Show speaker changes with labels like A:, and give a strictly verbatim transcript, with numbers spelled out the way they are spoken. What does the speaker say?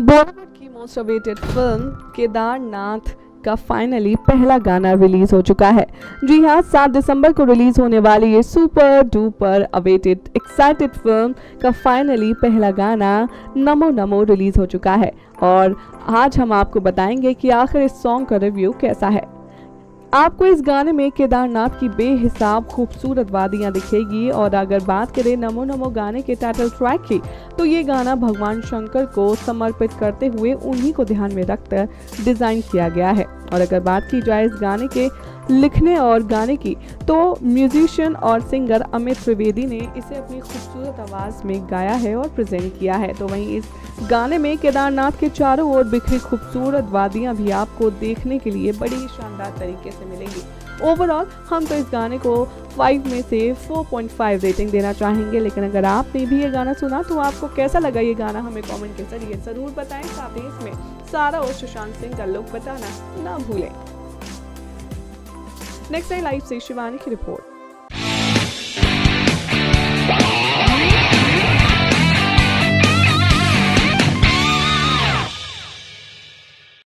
A: बॉलीवुड की most awaited film Kedarnath का finally पहला गाना रिलीज हो चुका है। जी हाँ, सात दिसंबर को रिलीज होने वाली ये super duper awaited excited film का फाइनली पहला गाना नमो नमो रिलीज हो चुका है और आज हम आपको बताएंगे कि आखिर इस सॉन्ग का रिव्यू कैसा है। आपको इस गाने में केदारनाथ की बेहिसाब खूबसूरत वादियां दिखेगी और अगर बात करें नमो नमो गाने के टाइटल ट्रैक की, तो ये गाना भगवान शंकर को समर्पित करते हुए उन्हीं को ध्यान में रखकर डिजाइन किया गया है। और अगर बात की जाए इस गाने के लिखने और गाने की, तो म्यूजिशियन और सिंगर अमित त्रिवेदी ने इसे अपनी खूबसूरत आवाज़ में गाया है और प्रेजेंट किया है। तो वहीं इस गाने में केदारनाथ के चारों ओर बिखरी खूबसूरत वादियां भी आपको देखने के लिए बड़ी शानदार तरीके से मिलेंगी। ओवरऑल हम तो इस गाने को फाइव में से फोर पॉइंट फाइव रेटिंग देना चाहेंगे, लेकिन अगर आपने भी ये गाना सुना तो आपको कैसा लगा ये गाना हमें कमेंट के जरिए ज़रूर बताएं। साथ ही इसमें सारा और सुशांत सिंह का लुक बताना ना भूलें। नेक्स्ट नाइन लाइफ से शिवानी की रिपोर्ट।